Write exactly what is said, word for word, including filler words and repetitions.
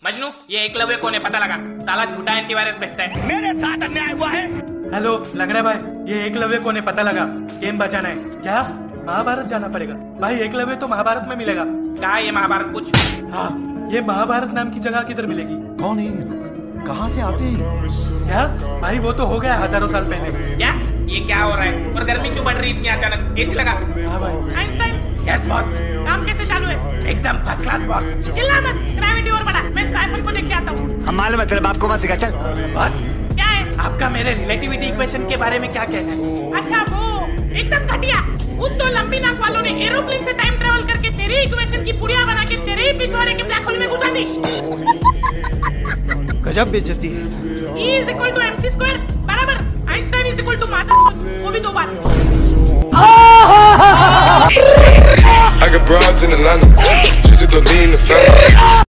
मजनू, ये एकलव्य कौन है पता लगा? साला झूठा एंटीवायरस भेजता है। मेरे साथ अन्याय हुआ है। हेलो लंगड़ा भाई, ये एकलव्य कौन है पता लगा? गेम बचाना है क्या? महाभारत जाना पड़ेगा भाई। एकलव्य तो महाभारत में मिलेगा। क्या है ये महाभारत? कुछ हाँ, ये महाभारत नाम की जगह किधर मिलेगी? कौन है? कहाँ से आते हैं? क्या भाई, वो तो हो गया हजारों साल पहले। क्या ये क्या हो रहा है? और गर्मी क्यों बढ़ रही इतनी अचानक? एसी लगा? हाँ भाई। आइंस्टाइन। Yes boss. काम कैसे चालू है? एकदम फर्स्ट क्लास बॉस। चिल्ला मत, ग्रेविटी और बढ़ा। मैं स्टाइफन को देख के आता हूँ। हम मालूम है तेरे बाप को मत सिखा। चल बॉस, क्या है? आपका मेरे रिलेटिविटी इक्वेशन के बारे में क्या कहना है? अच्छा वो एकदम घटिया। उन दो लंबी नाक वालों ने एरोप्लेन से टाइम ट्रेवल करके तेरे इक्वेशन की पुड़िया बना के तेरे ही पिछवाड़े के ब्लैक होल में घुसा दी। गजब बेइज्जती है। E is equal to mc square बराबर Einstein is equal to Madhav, वो भी दो बार। I got broads in Atlanta, just to lean the family.